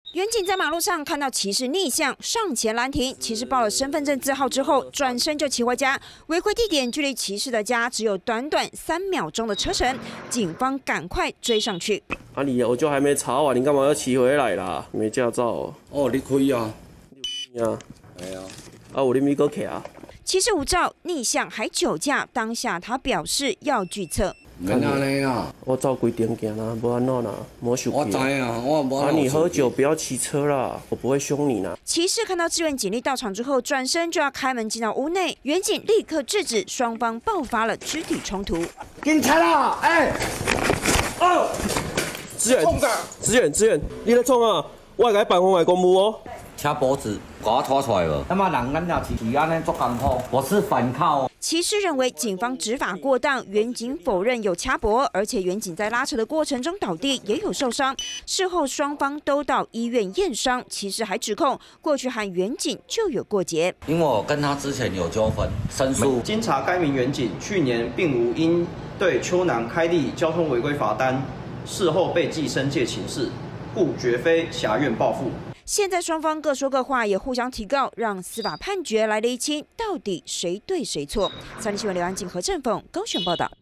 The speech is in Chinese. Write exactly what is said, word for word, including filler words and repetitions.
远景在马路上看到骑士逆向上前拦停，骑士报了身份证字号之后，转身就骑回家。违规地点距离骑士的家只有短短三秒钟的车程，警方赶快追上去。 啊你，我就还没查完，你干嘛要骑回来啦？没驾照哦。 哦，你开啊？ 你啊？ 系啊。 啊，我啉米哥客啊。 骑士无照、逆向还酒驾，当下他表示要拒测。 免安尼啊！ 我照规定行啦，无安怎啦，莫生气。 我知啊，我无。 啊，你喝酒不要骑车啦，我不会凶你啦。 骑士看到志愿警力到场之后，转身就要开门进到屋内，远警立刻制止，双方爆发了肢体冲突。 警察啦！哎、欸，哦， 支援，支援，支援！你在创啊？我会甲你办妨碍公务哦。 车脖子把我拖出来了。那么人咱要是安尼做功夫，我是反靠。 骑士认为警方执法过当，远警否认有掐脖，而且远警在拉扯的过程中倒地，也有受伤。事后双方都到医院验伤，骑士还指控过去和远警就有过节。 因为我跟他之前有纠纷，申诉。 经查，该名远警去年并无因对邱男开立交通违规罚单，事后被记申诫请示，故绝非辖院报复。 现在双方各说各话，也互相提告，让司法判决来厘清到底谁对谁错。三立新闻刘安静、何振凤高雄报道。